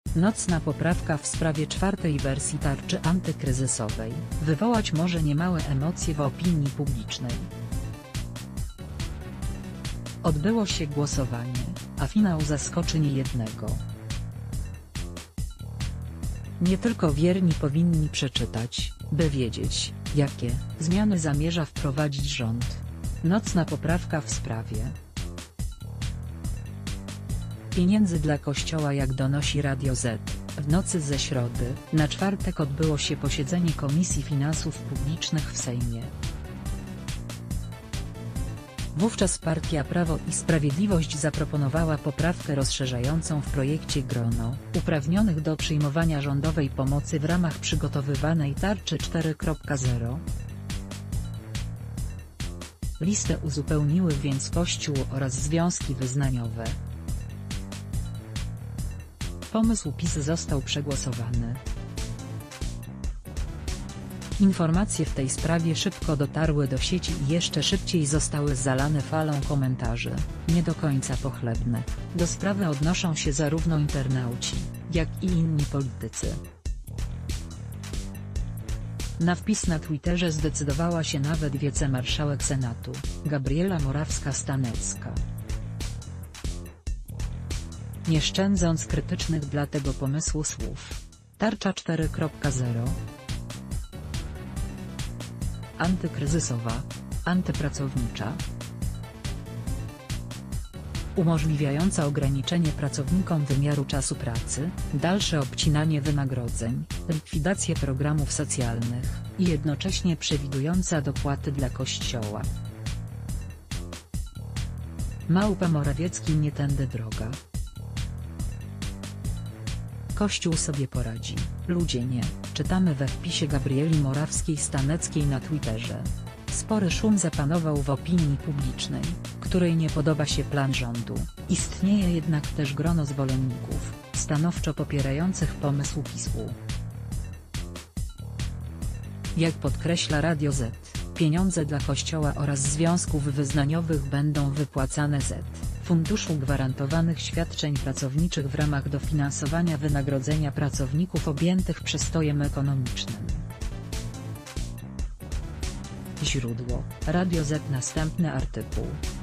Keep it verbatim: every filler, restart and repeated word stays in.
Nocna poprawka w sprawie czwartej wersji tarczy antykryzysowej wywołać może niemałe emocje w opinii publicznej. Odbyło się głosowanie, a finał zaskoczy niejednego. Nie tylko wierni powinni przeczytać, by wiedzieć, jakie zmiany zamierza wprowadzić rząd. Nocna poprawka w sprawie pieniędzy dla Kościoła. Jak donosi Radio Z, w nocy ze środy na czwartek odbyło się posiedzenie Komisji Finansów Publicznych w Sejmie. Wówczas partia Prawo i Sprawiedliwość zaproponowała poprawkę rozszerzającą w projekcie grono uprawnionych do przyjmowania rządowej pomocy w ramach przygotowywanej tarczy cztery kropka zero. Listę uzupełniły więc Kościół oraz związki wyznaniowe. Pomysł PiS został przegłosowany. Informacje w tej sprawie szybko dotarły do sieci i jeszcze szybciej zostały zalane falą komentarzy, nie do końca pochlebne. Do sprawy odnoszą się zarówno internauci, jak i inni politycy. Na wpis na Twitterze zdecydowała się nawet wicemarszałek Senatu, Gabriela Morawska-Stanecka. Nie szczędząc krytycznych dla tego pomysłu słów. Tarcza cztery kropka zero. Antykryzysowa, antypracownicza, umożliwiająca ograniczenie pracownikom wymiaru czasu pracy, dalsze obcinanie wynagrodzeń, likwidację programów socjalnych i jednocześnie przewidująca dopłaty dla Kościoła. Małpa Morawiecki nie tędy droga. Kościół sobie poradzi, ludzie nie, czytamy we wpisie Gabrieli Morawskiej-Staneckiej na Twitterze. Spory szum zapanował w opinii publicznej, której nie podoba się plan rządu. Istnieje jednak też grono zwolenników, stanowczo popierających pomysł PiS-u. Jak podkreśla Radio Z, pieniądze dla Kościoła oraz związków wyznaniowych będą wypłacane z Funduszu Gwarantowanych Świadczeń Pracowniczych w ramach dofinansowania wynagrodzenia pracowników objętych przestojem ekonomicznym. Źródło: Radio Z. Następny artykuł.